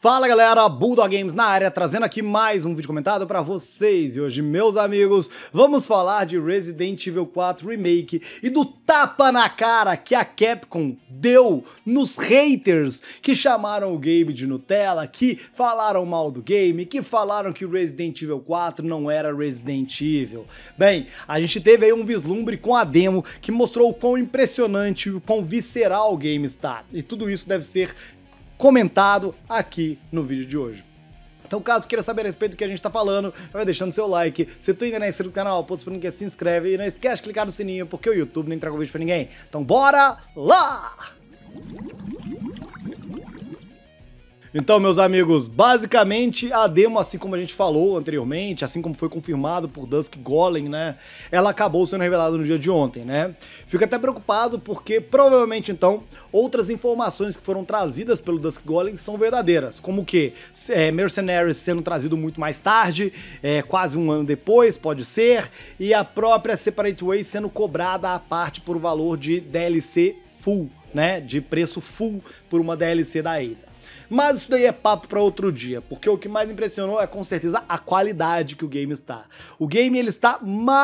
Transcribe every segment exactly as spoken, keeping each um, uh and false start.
Fala galera, Bulldog Games na área, trazendo aqui mais um vídeo comentado pra vocês. E hoje, meus amigos, vamos falar de Resident Evil quatro Remake e do tapa na cara que a Capcom deu nos haters que chamaram o game de Nutella, que falaram mal do game, que falaram que Resident Evil quatro não era Resident Evil. Bem, a gente teve aí um vislumbre com a demo que mostrou o quão impressionante e o quão visceral o game está. E tudo isso deve ser comentado aqui no vídeo de hoje. Então, caso queira saber a respeito do que a gente tá falando, vai deixando seu like. Se tu ainda não é inscrito no canal, posto pra ninguém, se inscreve e não esquece de clicar no sininho, porque o YouTube não entrega o vídeo pra ninguém. Então, bora lá! Então, meus amigos, basicamente a demo, assim como a gente falou anteriormente, assim como foi confirmado por Dusk Golem, né, ela acabou sendo revelada no dia de ontem, né. Fico até preocupado porque provavelmente, então, outras informações que foram trazidas pelo Dusk Golem são verdadeiras, como que é, Mercenaries sendo trazido muito mais tarde, é, quase um ano depois, pode ser, e a própria Separate Way sendo cobrada à parte por valor de D L C full, né, de preço full por uma D L C da Ada. Mas isso daí é papo para outro dia, porque o que mais impressionou é com certeza a qualidade que o game está. O game ele está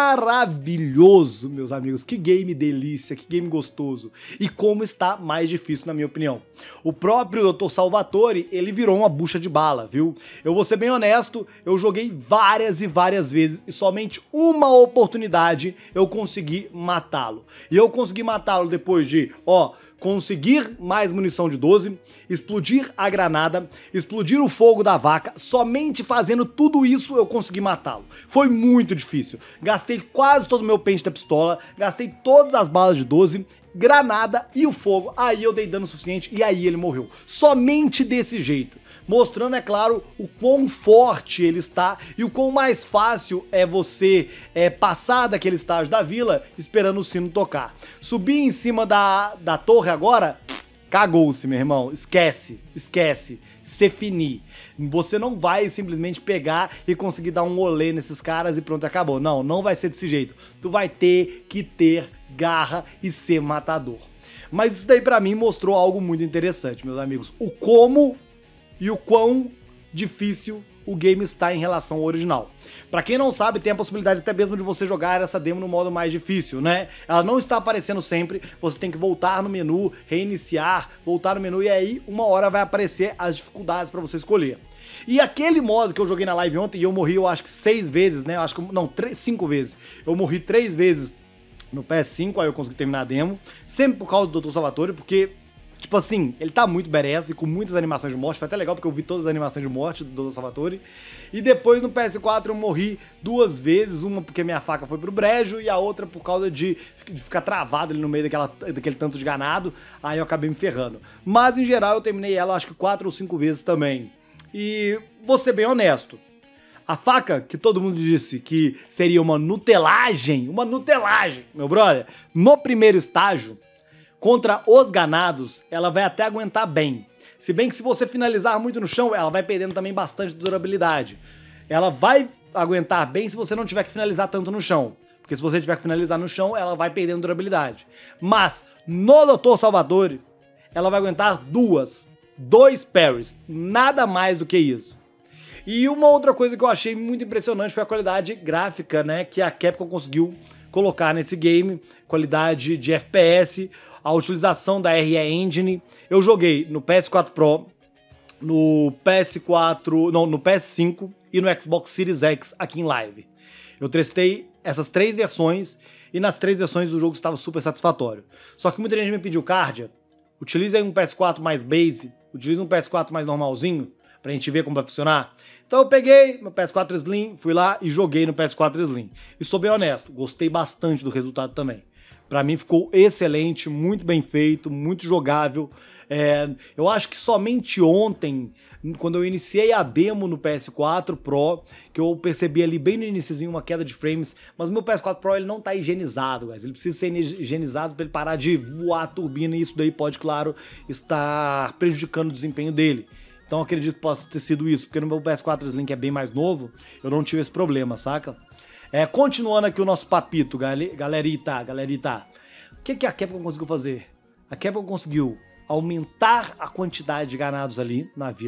maravilhoso, meus amigos, que game delícia, que game gostoso. E como está mais difícil na minha opinião. O próprio doutor Salvatore, ele virou uma bucha de bala, viu? Eu vou ser bem honesto, eu joguei várias e várias vezes e somente uma oportunidade eu consegui matá-lo. E eu consegui matá-lo depois de, ó, conseguir mais munição de doze, explodir a granada, explodir o fogo da vaca, somente fazendo tudo isso eu consegui matá-lo. Foi muito difícil. Gastei quase todo o meu pente da pistola, gastei todas as balas de doze, granada e o fogo, aí eu dei dano suficiente e aí ele morreu. Somente desse jeito. Mostrando, é claro, o quão forte ele está e o quão mais fácil é você é, passar daquele estágio da vila esperando o sino tocar. Subir em cima da, da torre agora, cagou-se, meu irmão. Esquece, esquece. Se finir. Você não vai simplesmente pegar e conseguir dar um olé nesses caras e pronto, acabou. Não, não vai ser desse jeito. Tu vai ter que ter garra e ser matador. Mas isso daí pra mim mostrou algo muito interessante, meus amigos. O como e o quão difícil o game está em relação ao original. Pra quem não sabe, tem a possibilidade até mesmo de você jogar essa demo no modo mais difícil, né? Ela não está aparecendo sempre, você tem que voltar no menu, reiniciar, voltar no menu e aí uma hora vai aparecer as dificuldades pra você escolher. E aquele modo que eu joguei na live ontem e eu morri, eu acho que seis vezes, né? Eu acho que, não, três, cinco vezes. Eu morri três vezes no P S cinco, aí eu consegui terminar a demo, sempre por causa do doutor Salvatore, porque tipo assim, ele tá muito badass e com muitas animações de morte. Foi até legal porque eu vi todas as animações de morte do doutor Salvatore. E depois no P S quatro eu morri duas vezes. Uma porque minha faca foi pro brejo e a outra por causa de, de ficar travado ali no meio daquela, daquele tanto de ganado. Aí eu acabei me ferrando. Mas em geral eu terminei ela acho que quatro ou cinco vezes também. E vou ser bem honesto. A faca que todo mundo disse que seria uma nutelagem, uma nutelagem, meu brother, no primeiro estágio, contra os ganados, ela vai até aguentar bem. Se bem que se você finalizar muito no chão, ela vai perdendo também bastante durabilidade. Ela vai aguentar bem se você não tiver que finalizar tanto no chão. Porque se você tiver que finalizar no chão, ela vai perdendo durabilidade. Mas, no doutor Salvatore, ela vai aguentar duas. Dois parries. Nada mais do que isso. E uma outra coisa que eu achei muito impressionante foi a qualidade gráfica, né, que a Capcom conseguiu colocar nesse game. Qualidade de F P S, a utilização da R E Engine. Eu joguei no P S quatro Pro, no P S quatro, não, no P S cinco e no Xbox Series X aqui em live. Eu testei essas três versões e nas três versões o jogo estava super satisfatório. Só que muita gente me pediu, Cardia, utilize aí um P S quatro mais base, utilize um P S quatro mais normalzinho, pra gente ver como vai funcionar. Então eu peguei meu P S quatro Slim, fui lá e joguei no P S quatro Slim. E sou bem honesto, gostei bastante do resultado também. Pra mim ficou excelente, muito bem feito, muito jogável. É, eu acho que somente ontem, quando eu iniciei a demo no P S quatro Pro, que eu percebi ali bem no iniciozinho uma queda de frames, mas o meu P S quatro Pro ele não tá higienizado, guys. Ele precisa ser higienizado para ele parar de voar a turbina e isso daí pode, claro, estar prejudicando o desempenho dele. Então acredito que possa ter sido isso, porque no meu P S quatro Slim, que é bem mais novo, eu não tive esse problema, saca? É, continuando aqui o nosso papito, galerita, galerita. O que, que a Capcom conseguiu fazer? A Capcom conseguiu aumentar a quantidade de ganados ali na vila.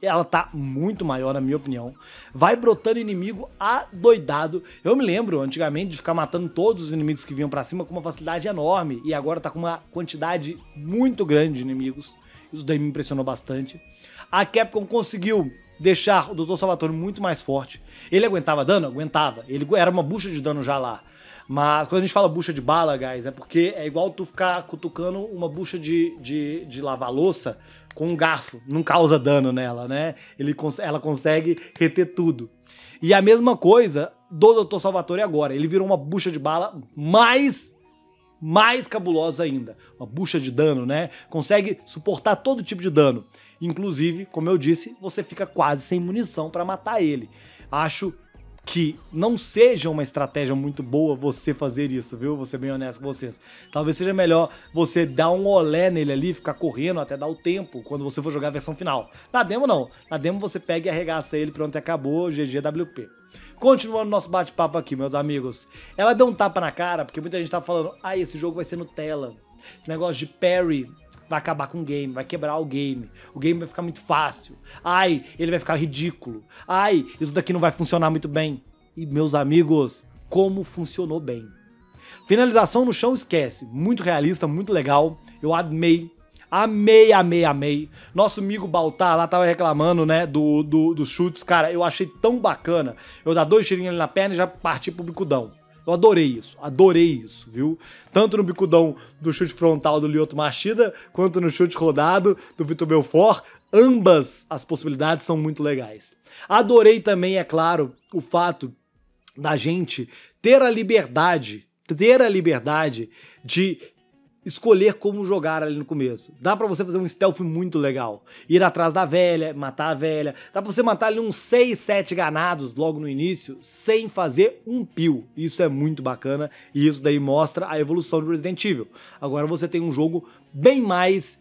ela tá muito maior, na minha opinião. Vai brotando inimigo adoidado. Eu me lembro, antigamente, de ficar matando todos os inimigos que vinham pra cima com uma facilidade enorme. E agora tá com uma quantidade muito grande de inimigos. Isso daí me impressionou bastante. A Capcom conseguiu deixar o doutor Salvatore muito mais forte. Ele aguentava dano? Aguentava. Ele era uma bucha de dano já lá. Mas quando a gente fala bucha de bala, guys, é porque é igual tu ficar cutucando uma bucha de, de, de lavar louça com um garfo. Não causa dano nela, né? Ele, ela consegue reter tudo. E a mesma coisa do doutor Salvatore agora. Ele virou uma bucha de bala mais, mais cabulosa ainda. Uma bucha de dano, né? Consegue suportar todo tipo de dano. Inclusive, como eu disse, você fica quase sem munição pra matar ele. Acho que não seja uma estratégia muito boa você fazer isso, viu? Vou ser bem honesto com vocês. Talvez seja melhor você dar um olé nele ali, ficar correndo até dar o tempo quando você for jogar a versão final. Na demo não. Na demo você pega e arregaça ele, pronto, acabou, G G W P. Continuando nosso bate-papo aqui, meus amigos. Ela deu um tapa na cara, porque muita gente tá falando, ai, esse jogo vai ser Nutella. Esse negócio de parry vai acabar com o game, vai quebrar o game. O game vai ficar muito fácil. Ai, ele vai ficar ridículo. Ai, isso daqui não vai funcionar muito bem. E, meus amigos, como funcionou bem. Finalização no chão, esquece. Muito realista, muito legal. Eu amei. Amei, amei, amei. Nosso amigo Baltar lá tava reclamando, né, do, do, dos chutes. Cara, eu achei tão bacana. Eu dar dois tirinhos ali na perna e já parti pro bicudão. Eu adorei isso, adorei isso, viu? Tanto no bicudão do chute frontal do Lyoto Machida, quanto no chute rodado do Vitor Belfort, ambas as possibilidades são muito legais. Adorei também, é claro, o fato da gente ter a liberdade, ter a liberdade de escolher como jogar ali no começo. Dá pra você fazer um stealth muito legal. Ir atrás da velha, matar a velha. Dá pra você matar ali uns seis, sete ganados logo no início, sem fazer um pio. Isso é muito bacana e isso daí mostra a evolução do Resident Evil. Agora você tem um jogo bem mais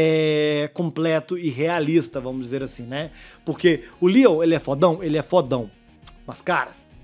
é, completo e realista, vamos dizer assim, né? Porque o Leon, ele é fodão? Ele é fodão. Mas, caras,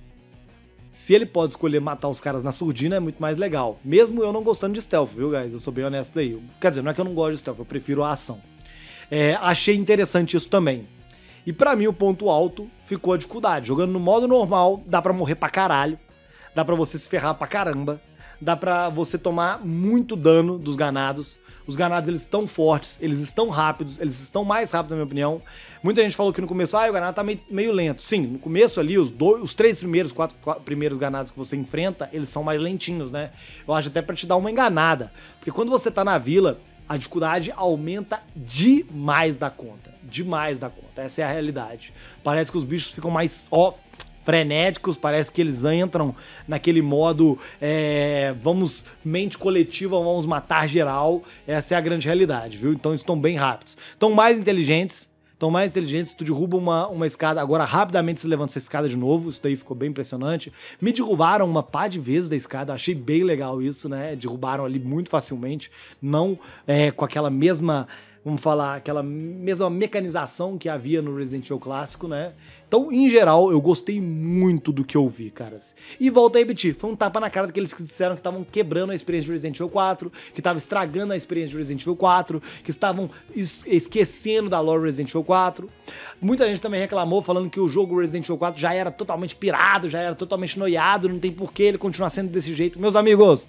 se ele pode escolher matar os caras na surdina, é muito mais legal. Mesmo eu não gostando de stealth, viu, guys? Eu sou bem honesto aí. Quer dizer, não é que eu não gosto de stealth, eu prefiro a ação. É, achei interessante isso também. E pra mim, o ponto alto ficou a dificuldade. Jogando no modo normal, dá pra morrer pra caralho. Dá pra você se ferrar pra caramba. Dá pra você tomar muito dano dos ganados. Os ganados, eles estão fortes, eles estão rápidos, eles estão mais rápidos, na minha opinião. Muita gente falou que no começo, ah, o ganado tá meio, meio lento. Sim, no começo ali, os, dois, os três primeiros, quatro, quatro primeiros ganados que você enfrenta, eles são mais lentinhos, né? Eu acho até pra te dar uma enganada. Porque quando você tá na vila, a dificuldade aumenta demais da conta. Demais da conta, essa é a realidade. Parece que os bichos ficam mais, ó, frenéticos, parece que eles entram naquele modo, é, vamos, mente coletiva, vamos matar geral. Essa é a grande realidade, viu? Então eles estão bem rápidos. Estão mais inteligentes, estão mais inteligentes, tu derruba uma, uma escada, agora rapidamente se levanta essa escada de novo, isso daí ficou bem impressionante. Me derrubaram uma pá de vezes da escada, achei bem legal isso, né? Derrubaram ali muito facilmente, não é, com aquela mesma, vamos falar, aquela mesma mecanização que havia no Resident Evil clássico, né? Então, em geral, eu gostei muito do que eu vi, caras. E volto a repetir, foi um tapa na cara daqueles que disseram que estavam quebrando a experiência de Resident Evil quatro, que estavam estragando a experiência de Resident Evil quatro, que estavam es esquecendo da lore Resident Evil quatro. Muita gente também reclamou, falando que o jogo Resident Evil quatro já era totalmente pirado, já era totalmente noiado, não tem porquê ele continuar sendo desse jeito. Meus amigos,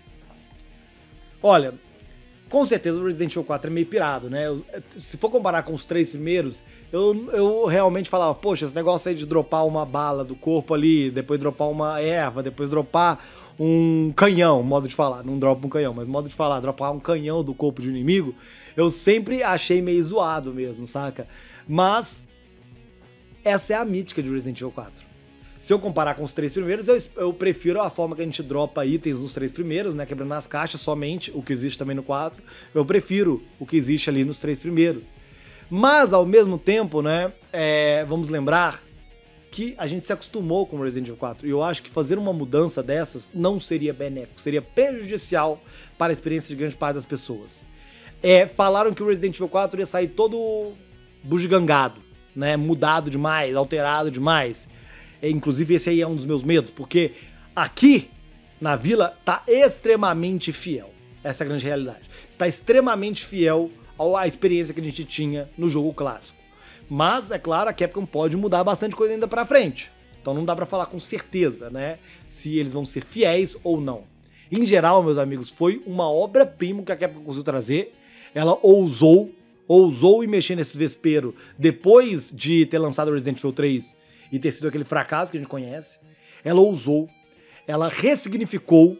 olha, com certeza o Resident Evil quatro é meio pirado, né? Se for comparar com os três primeiros, eu, eu realmente falava, poxa, esse negócio aí de dropar uma bala do corpo ali, depois dropar uma erva, depois dropar um canhão, modo de falar, não dropa um canhão, mas modo de falar, dropar um canhão do corpo de um inimigo, eu sempre achei meio zoado mesmo, saca? Mas essa é a mítica de Resident Evil quatro. Se eu comparar com os três primeiros, eu, eu prefiro a forma que a gente dropa itens nos três primeiros, né? Quebrando as caixas somente, o que existe também no quatro. Eu prefiro o que existe ali nos três primeiros. Mas, ao mesmo tempo, né? É, vamos lembrar que a gente se acostumou com o Resident Evil quatro. E eu acho que fazer uma mudança dessas não seria benéfico, seria prejudicial para a experiência de grande parte das pessoas. É, falaram que o Resident Evil quatro ia sair todo bugigangado, né? Mudado demais, alterado demais. Inclusive esse aí é um dos meus medos, porque aqui na vila tá extremamente fiel. Essa é a grande realidade. Está extremamente fiel à experiência que a gente tinha no jogo clássico. Mas, é claro, a Capcom pode mudar bastante coisa ainda pra frente. Então não dá pra falar com certeza, né, se eles vão ser fiéis ou não. Em geral, meus amigos, foi uma obra-prima que a Capcom conseguiu trazer. Ela ousou, ousou ir mexer nesses vesperos depois de ter lançado Resident Evil três e ter sido aquele fracasso que a gente conhece. Ela ousou, ela ressignificou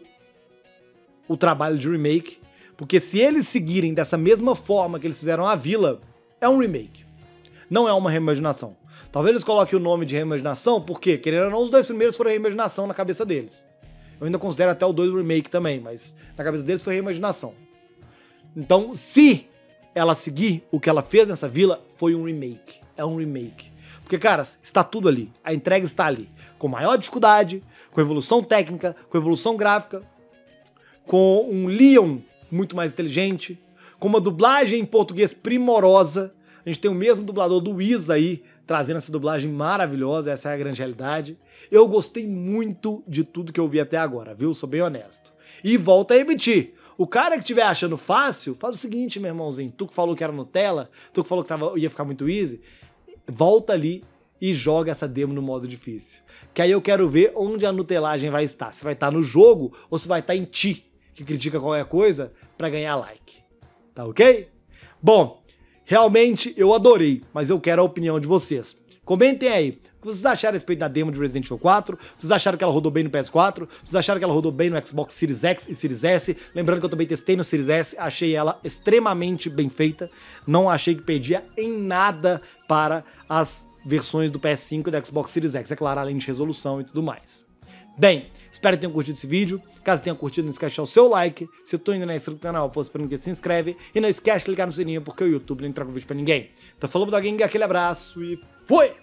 o trabalho de remake, porque se eles seguirem dessa mesma forma que eles fizeram a Vila, é um remake. Não é uma reimaginação. Talvez eles coloquem o nome de reimaginação, porque, querendo ou não, os dois primeiros foram reimaginação na cabeça deles. Eu ainda considero até o dois remake também, mas na cabeça deles foi reimaginação. Então, se ela seguir o que ela fez nessa Vila, foi um remake. É um remake. Porque, cara, está tudo ali. A entrega está ali. Com maior dificuldade, com evolução técnica, com evolução gráfica, com um Leon muito mais inteligente, com uma dublagem em português primorosa. A gente tem o mesmo dublador do Wiz aí, trazendo essa dublagem maravilhosa, essa é a grande realidade. Eu gostei muito de tudo que eu vi até agora, viu? Sou bem honesto. E volto a repetir, o cara que estiver achando fácil, faz o seguinte, meu irmãozinho, tu que falou que era Nutella, tu que falou que tava, ia ficar muito easy, volta ali e joga essa demo no modo difícil. Que aí eu quero ver onde a nutelagem vai estar. Se vai estar no jogo ou se vai estar em ti, que critica qualquer coisa, pra ganhar like. Tá ok? Bom, realmente eu adorei, mas eu quero a opinião de vocês. Comentem aí, o que vocês acharam a respeito da demo de Resident Evil quatro? Vocês acharam que ela rodou bem no P S quatro? Vocês acharam que ela rodou bem no Xbox Series X e Series S? Lembrando que eu também testei no Series S, achei ela extremamente bem feita. Não achei que perdia em nada para as versões do P S cinco e do Xbox Series X, é claro, além de resolução e tudo mais. Bem, espero que tenham curtido esse vídeo. Caso tenham curtido, não esquece de deixar o seu like. Se eu tô ainda não é inscrito no canal, posso para ninguém, se inscreve. E não esquece de clicar no sininho, porque o YouTube não entrega o vídeo pra ninguém. Então falou, Doguinho, aquele abraço e fui!